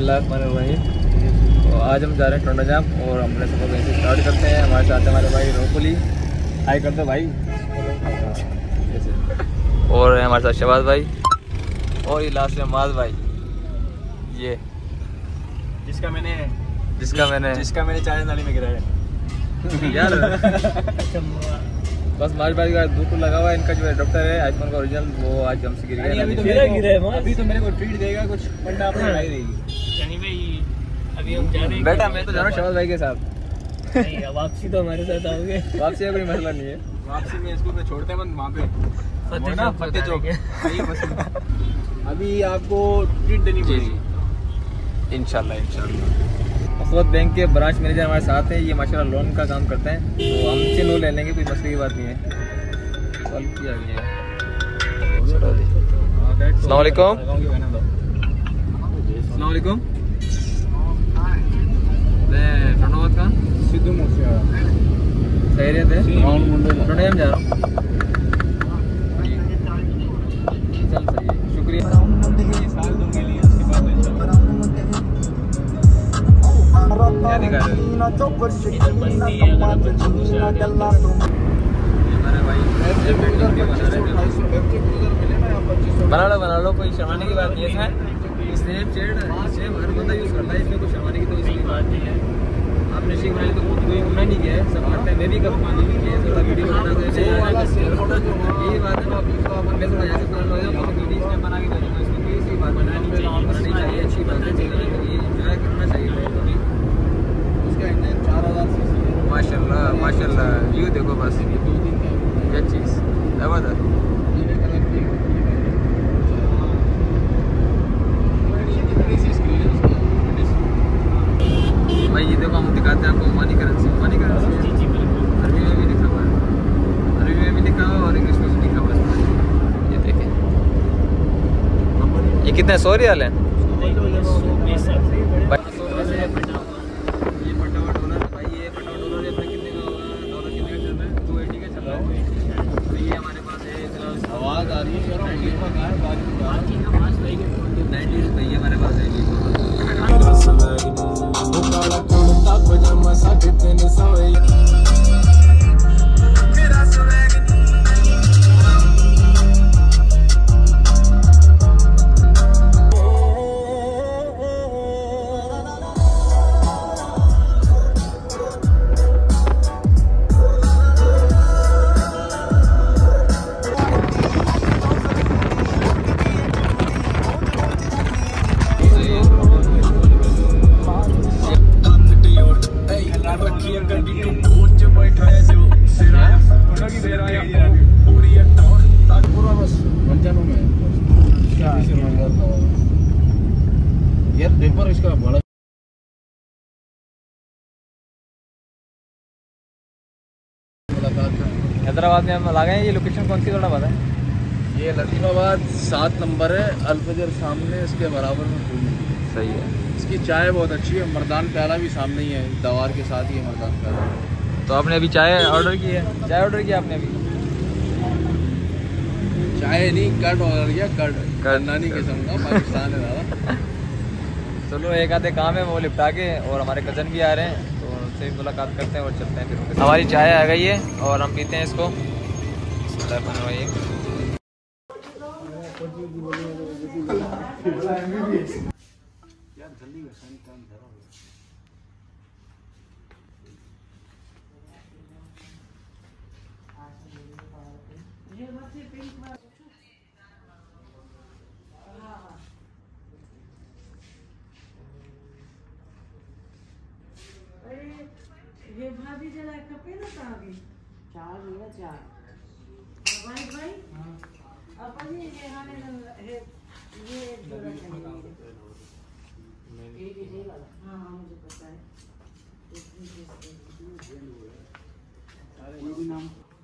बिस्मिल्लाहिर्रहमानिर्रहीम। तो आज हम जा रहे हैं टोंडा जाम और हमने सफर वहीं से स्टार्ट करते हैं। हमारे साथ हमारे भाई रोकुली, हाई करते भाई, और हमारे साथ शहबाज भाई, और ये लास्ट में माज भाई, ये जिसका मैंने चाय नाली में गिराया यार। बस माज भाई का दूध लगा हुआ है। इनका जो है डॉक्टर है आयुष्मान का ओरिजिनल, वो आज हमसे गिर गया। अभी तो मेरे को ट्रीट देगा कुछ, वरना आपको लड़ाई देगी। अभी हम जा रहे हैं बेटा, मैं तो जा रहा हूँ शहबाज भाई के साथ। नहीं, वापसी तो हमारे साथ आओगे। वापसी का कोई मसला नहीं है, वापसी में इसको छोड़ते हैं वहाँ पे ना फतेह चौक। अभी आपको ट्रीट देनी पड़ेगी इंशाल्लाह। अखवत बैंक के ब्रांच मैनेजर हमारे साथ हैं। ये माशाल्लाह लोन का काम करते हैं, तो हमसे लोन ले लेंगे, कोई मसले की बात नहीं है। अस्सलाम वालेकुम। अस्सलाम वालेकुम। टोंडा का सिद्धू मूसेवाला खैरियत है? टोंडा जाम जा रहा हूँ। चल सही है, शुक्रिया। बना लो, कोई शर्माने की बात नहीं है इसमें। सेम हर बंदा यूज़ करता है, इसमें कोई शर्माने की तो इसकी बात नहीं है। आपने सीख बनाई तो कोई गुनाह नहीं किया है, सब करते हैं। मैं भी कभी नहीं किया है, थोड़ा वीडियो बनाना तो ऐसे यही बात है। मैं थोड़ा ऐसे वीडियो इसमें बना के भेजूँगा, इसमें कोई सी बात बनानी चाहिए, अच्छी बात है, इंजॉय करना चाहिए लोगों को भी। उसका इंजन 4000 सीसी है। माशाल्लाह व्यू देखो बस, क्या चीज़ ज़बरदस्त। भाई ये देखो, हम दिखाते हैं आपको मनी करेंसी अरबी में भी लिखा हुआ है, और इंग्लिश में भी लिखा हुआ है। ये देखें, ये कितने 100 रियाल है? आवाज़ आ रही है, 90 रुपये हमारे पास है। हैदराबाद में हम लगे हैं। ये लोकेशन कौन सी थोड़ा बताएं? ये लतीफ़ाबाद 7 नंबर है, अलफजर सामने, इसके बराबर में फूल। सही है। इसकी चाय बहुत अच्छी है। मर्दान प्याला भी सामने ही है, दवार के साथ ही है मर्दान प्याला। तो आपने अभी चाय ऑर्डर की है? चाय ऑर्डर किया आपने अभी? चाय नहीं, कर्ड ऑर्डर किया। कर्ड नानी किस्म का, पाकिस्तान है दादा। चलो एक आधे काम है वो निपटा के, और हमारे कज़न भी आ रहे हैं तो उनसे भी मुलाकात करते हैं और चलते हैं फिर। हमारी चाय आ गई है और हम पीते हैं इसको। ये भाभी जरा कपे ना तावी चार लिया चार भाई अपन ये हाने है ये सही वाला। हाँ मुझे पता है। कोई भी नाम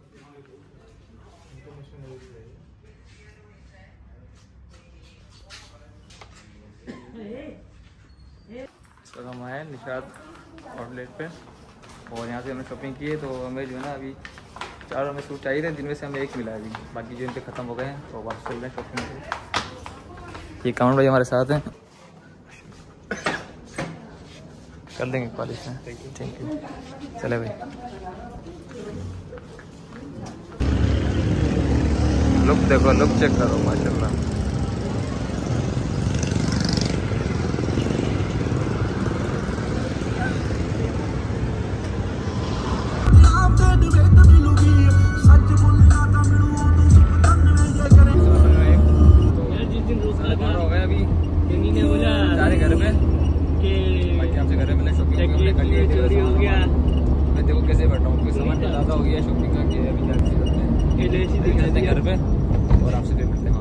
हम आए निशात आउटलेट पे और यहाँ से हमने शॉपिंग की है। तो हमें जो है ना अभी 4 हमें सूट चाहिए थे, जिनमें से हमें 1 मिला अभी, बाकी जो इनके ख़त्म हो गए हैं तो वापस चल रहे हैं शॉपिंग पे। ये काउंट भाई हमारे साथ हैं। कर देंगे पॉलिश में। Thank you. चले भाई, लुक देखो, लुक चेक करो माशाल्लाह। हो गया अभी जा रहे घर पे, बाकी आपसे घर में मिले, शॉपिंग कर ली, चोरी हो गया। मैं देखो कैसे बैठा हूँ, कोई सामान ज़्यादा हो गया शॉपिंग का, अभी जाते हैं घर पे और आपसे फिर मिलते हैं।